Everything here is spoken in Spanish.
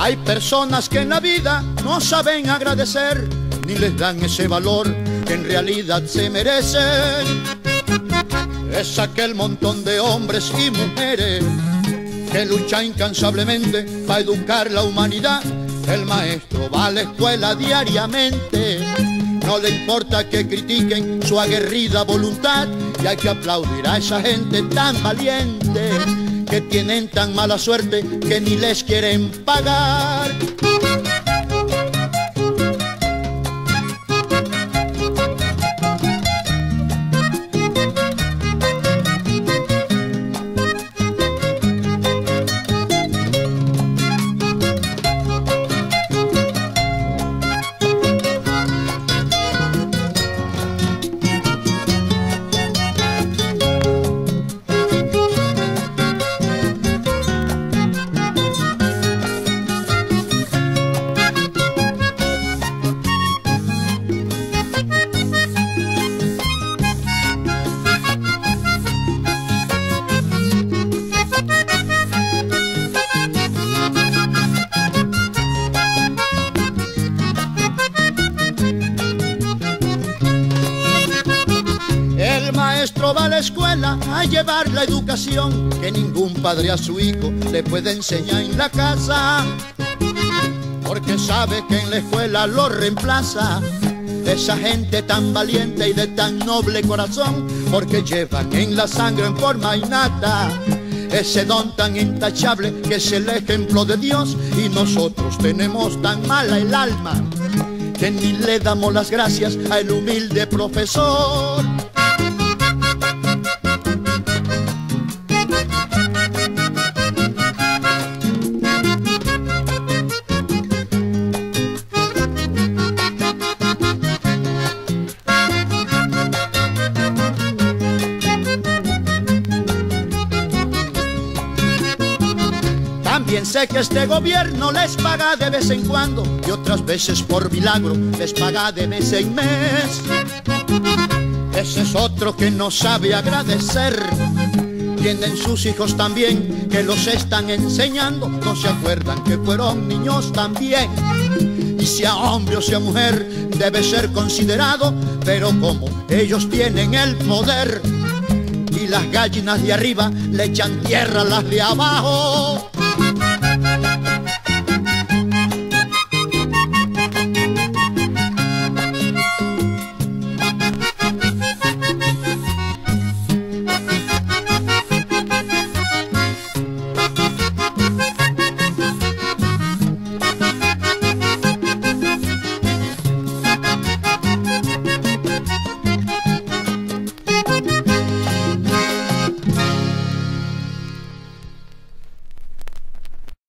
Hay personas que en la vida no saben agradecer, ni les dan ese valor que en realidad se merecen. Es aquel montón de hombres y mujeres que luchan incansablemente para educar la humanidad. El maestro va a la escuela diariamente, no le importa que critiquen su aguerrida voluntad, y hay que aplaudir a esa gente tan valiente que tienen tan mala suerte que ni les quieren pagar. El maestro va a la escuela a llevar la educación que ningún padre a su hijo le puede enseñar en la casa, porque sabe que en la escuela lo reemplaza esa gente tan valiente y de tan noble corazón, porque llevan en la sangre en forma innata ese don tan intachable que es el ejemplo de Dios. Y nosotros tenemos tan mala el alma que ni le damos las gracias al humilde profesor. También sé que este gobierno les paga de vez en cuando y otras veces por milagro les paga de mes en mes. Ese es otro que no sabe agradecer. Tienen sus hijos también que los están enseñando, no se acuerdan que fueron niños también. Y sea hombre o sea mujer debe ser considerado, pero como ellos tienen el poder y las gallinas de arriba le echan tierra a las de abajo.